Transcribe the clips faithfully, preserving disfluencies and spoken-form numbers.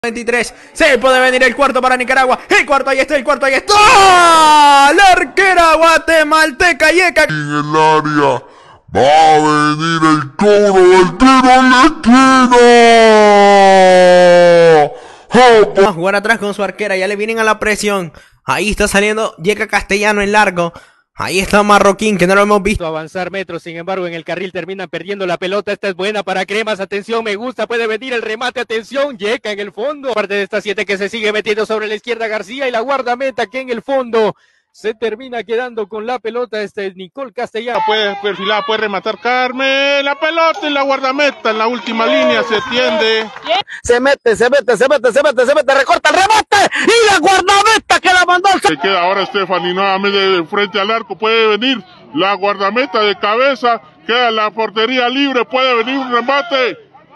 veintitrés, se puede venir el cuarto para Nicaragua, el cuarto ahí está, el cuarto ahí está, ¡oh! La arquera guatemalteca Yeka en el área, va a venir el cobro del tiro lequino. Va a jugar atrás con su arquera, ya le vienen a la presión, ahí está saliendo Yeka Castellano en largo. Ahí está Marroquín, que no lo hemos visto avanzar metros, sin embargo en el carril terminan perdiendo la pelota. Esta es buena para Cremas, atención, me gusta, puede venir el remate, atención, Yeka en el fondo, parte de esta siete que se sigue metiendo sobre la izquierda García y la guardameta que en el fondo se termina quedando con la pelota. Este es Nicole Castellano. Puede perfilar, puede rematar Carmen, la pelota en la guardameta, en la última línea se tiende. Se mete, se mete, se mete, se mete, se mete, recorta el remate y la guardameta que la mandó. Se queda ahora Stephanie nuevamente frente al arco, puede venir la guardameta de cabeza, queda la portería libre, puede venir un remate.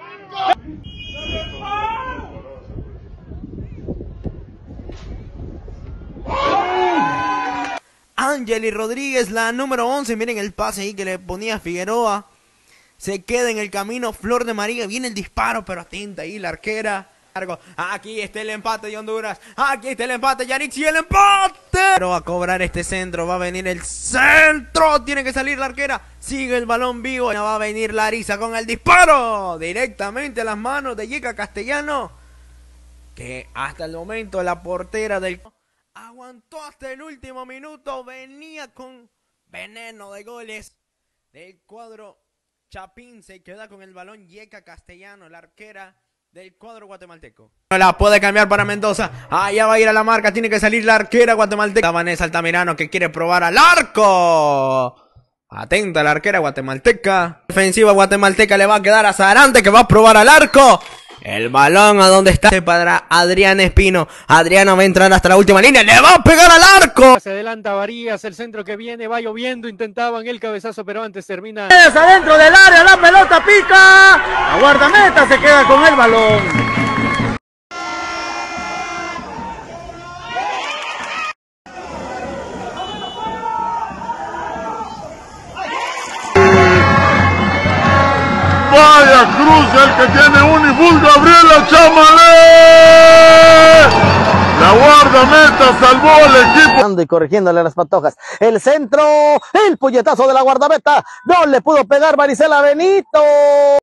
Angeli Rodríguez, la número once, miren el pase ahí que le ponía Figueroa. Se queda en el camino Flor de María, viene el disparo, pero atenta ahí la arquera. Aquí está el empate de Honduras, aquí está el empate, Yanix y el empate. Pero va a cobrar este centro, va a venir el centro, tiene que salir la arquera, sigue el balón vivo, va a venir Larisa con el disparo, directamente a las manos de Yeka Castellano, que hasta el momento la portera del... aguantó hasta el último minuto, venía con veneno de goles del cuadro Chapín, se queda con el balón Yeka Castellano, la arquera del cuadro guatemalteco. La puede cambiar para Mendoza, allá va a ir a la marca, tiene que salir la arquera guatemalteca, Vanessa Altamirano que quiere probar al arco. Atenta la arquera guatemalteca, defensiva guatemalteca le va a quedar a Zarante que va a probar al arco. El balón a donde está para Adriana Espino. Adriana va a entrar hasta la última línea. ¡Le va a pegar al arco! Se adelanta Varías, el centro que viene, va lloviendo. Intentaban el cabezazo, pero antes termina. Es adentro del área, la pelota pica. La guardameta se queda con el balón. Vaya cruz el que tiene Uniful, Gabriela Chamalé. La guardameta salvó al equipo. Y corrigiéndole las patojas. El centro, el puñetazo de la guardameta. No le pudo pegar Marisela Benito.